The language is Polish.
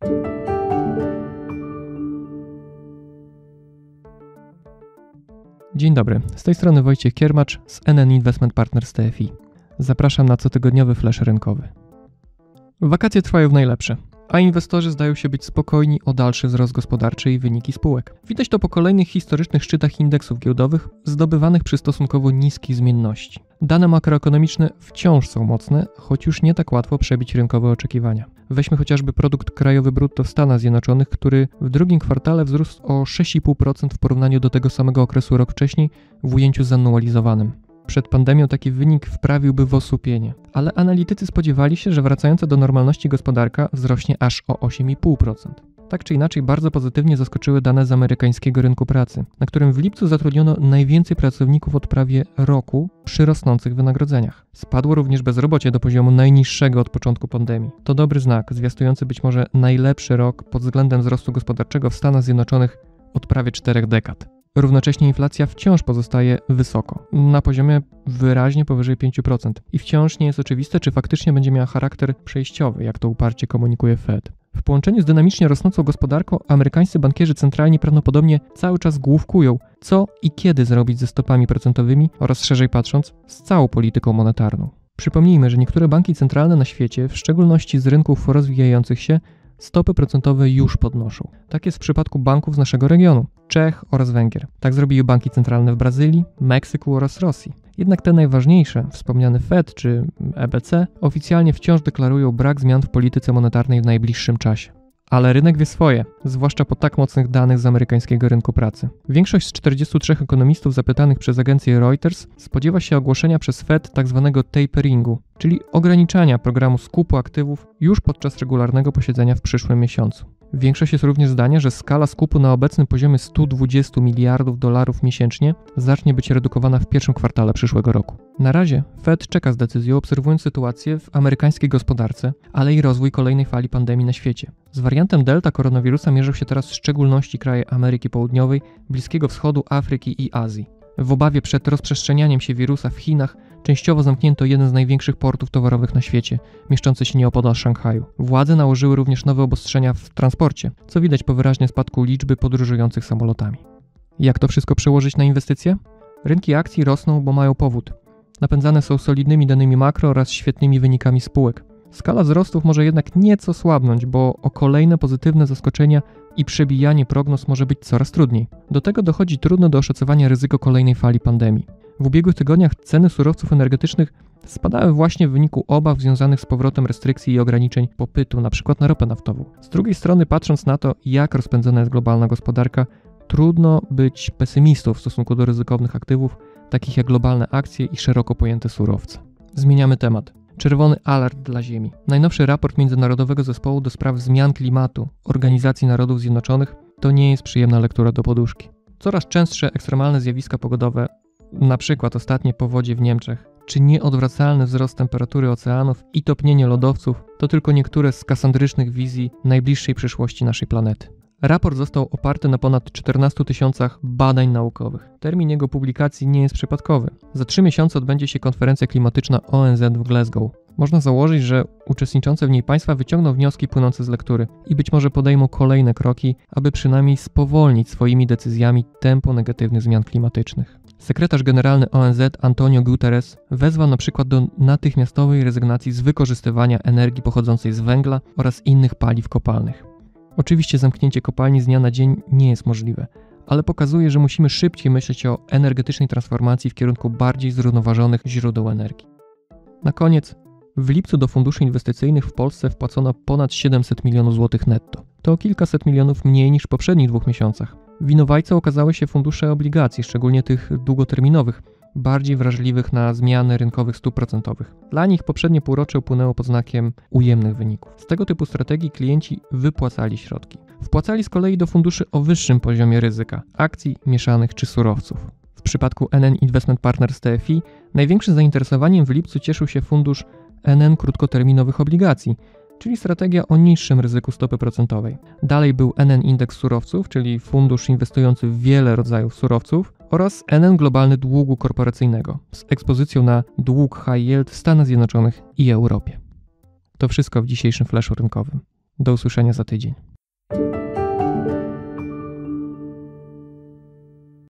Dzień dobry, z tej strony Wojciech Kiermacz z NN Investment Partners TFI. Zapraszam na cotygodniowy flash rynkowy. Wakacje trwają w najlepsze, a inwestorzy zdają się być spokojni o dalszy wzrost gospodarczy i wyniki spółek. Widać to po kolejnych historycznych szczytach indeksów giełdowych zdobywanych przy stosunkowo niskiej zmienności. Dane makroekonomiczne wciąż są mocne, choć już nie tak łatwo przebić rynkowe oczekiwania. Weźmy chociażby produkt krajowy brutto w Stanach Zjednoczonych, który w drugim kwartale wzrósł o 6,5% w porównaniu do tego samego okresu rok wcześniej w ujęciu zanualizowanym. Przed pandemią taki wynik wprawiłby w osłupienie, ale analitycy spodziewali się, że wracająca do normalności gospodarka wzrośnie aż o 8,5%. Tak czy inaczej bardzo pozytywnie zaskoczyły dane z amerykańskiego rynku pracy, na którym w lipcu zatrudniono najwięcej pracowników od prawie roku przy rosnących wynagrodzeniach. Spadło również bezrobocie do poziomu najniższego od początku pandemii. To dobry znak, zwiastujący być może najlepszy rok pod względem wzrostu gospodarczego w Stanach Zjednoczonych od prawie 4 dekad. Równocześnie inflacja wciąż pozostaje wysoko, na poziomie wyraźnie powyżej 5% i wciąż nie jest oczywiste, czy faktycznie będzie miała charakter przejściowy, jak to uparcie komunikuje Fed. W połączeniu z dynamicznie rosnącą gospodarką amerykańscy bankierzy centralni prawdopodobnie cały czas główkują, co i kiedy zrobić ze stopami procentowymi oraz szerzej patrząc, z całą polityką monetarną. Przypomnijmy, że niektóre banki centralne na świecie, w szczególności z rynków rozwijających się, stopy procentowe już podnoszą. Tak jest w przypadku banków z naszego regionu, Czech oraz Węgier. Tak zrobiły banki centralne w Brazylii, Meksyku oraz Rosji. Jednak te najważniejsze, wspomniane Fed czy EBC, oficjalnie wciąż deklarują brak zmian w polityce monetarnej w najbliższym czasie. Ale rynek wie swoje, zwłaszcza po tak mocnych danych z amerykańskiego rynku pracy. Większość z 43 ekonomistów zapytanych przez agencję Reuters spodziewa się ogłoszenia przez Fed tzw. taperingu, czyli ograniczania programu skupu aktywów już podczas regularnego posiedzenia w przyszłym miesiącu. Większość jest również zdania, że skala skupu na obecnym poziomie $120 miliardów miesięcznie zacznie być redukowana w pierwszym kwartale przyszłego roku. Na razie Fed czeka z decyzją, obserwując sytuację w amerykańskiej gospodarce, ale i rozwój kolejnej fali pandemii na świecie. Z wariantem Delta koronawirusa mierzą się teraz w szczególności kraje Ameryki Południowej, Bliskiego Wschodu, Afryki i Azji. W obawie przed rozprzestrzenianiem się wirusa w Chinach częściowo zamknięto jeden z największych portów towarowych na świecie, mieszczący się nieopodal Szanghaju. Władze nałożyły również nowe obostrzenia w transporcie, co widać po wyraźnym spadku liczby podróżujących samolotami. Jak to wszystko przełożyć na inwestycje? Rynki akcji rosną, bo mają powód. Napędzane są solidnymi danymi makro oraz świetnymi wynikami spółek. Skala wzrostów może jednak nieco słabnąć, bo o kolejne pozytywne zaskoczenia i przebijanie prognoz może być coraz trudniej. Do tego dochodzi trudno do oszacowania ryzyko kolejnej fali pandemii. W ubiegłych tygodniach ceny surowców energetycznych spadały właśnie w wyniku obaw związanych z powrotem restrykcji i ograniczeń popytu, np. na ropę naftową. Z drugiej strony, patrząc na to, jak rozpędzona jest globalna gospodarka, trudno być pesymistą w stosunku do ryzykownych aktywów, takich jak globalne akcje i szeroko pojęte surowce. Zmieniamy temat. Czerwony alert dla Ziemi. Najnowszy raport Międzynarodowego Zespołu do Spraw Zmian Klimatu Organizacji Narodów Zjednoczonych to nie jest przyjemna lektura do poduszki. Coraz częstsze ekstremalne zjawiska pogodowe, na przykład ostatnie powodzie w Niemczech, czy nieodwracalny wzrost temperatury oceanów i topnienie lodowców, to tylko niektóre z kasandrycznych wizji najbliższej przyszłości naszej planety. Raport został oparty na ponad 14 000 badań naukowych. Termin jego publikacji nie jest przypadkowy. Za 3 miesiące odbędzie się konferencja klimatyczna ONZ w Glasgow. Można założyć, że uczestniczące w niej państwa wyciągną wnioski płynące z lektury i być może podejmą kolejne kroki, aby przynajmniej spowolnić swoimi decyzjami tempo negatywnych zmian klimatycznych. Sekretarz generalny ONZ Antonio Guterres wezwał na przykład do natychmiastowej rezygnacji z wykorzystywania energii pochodzącej z węgla oraz innych paliw kopalnych. Oczywiście zamknięcie kopalni z dnia na dzień nie jest możliwe, ale pokazuje, że musimy szybciej myśleć o energetycznej transformacji w kierunku bardziej zrównoważonych źródeł energii. Na koniec, w lipcu do funduszy inwestycyjnych w Polsce wpłacono ponad 700 milionów złotych netto. To o kilkaset milionów mniej niż w poprzednich 2 miesiącach. Winowajcą okazały się fundusze obligacji, szczególnie tych długoterminowych, bardziej wrażliwych na zmiany rynkowych stóp procentowych. Dla nich poprzednie półrocze upłynęło pod znakiem ujemnych wyników. Z tego typu strategii klienci wypłacali środki. Wpłacali z kolei do funduszy o wyższym poziomie ryzyka, akcji, mieszanych czy surowców. W przypadku NN Investment Partners TFI największym zainteresowaniem w lipcu cieszył się fundusz NN krótkoterminowych obligacji, czyli strategia o niższym ryzyku stopy procentowej. Dalej był NN Indeks Surowców, czyli fundusz inwestujący w wiele rodzajów surowców, oraz NN Globalny Długu Korporacyjnego z ekspozycją na dług high yield w Stanach Zjednoczonych i Europie. To wszystko w dzisiejszym flashu rynkowym. Do usłyszenia za tydzień.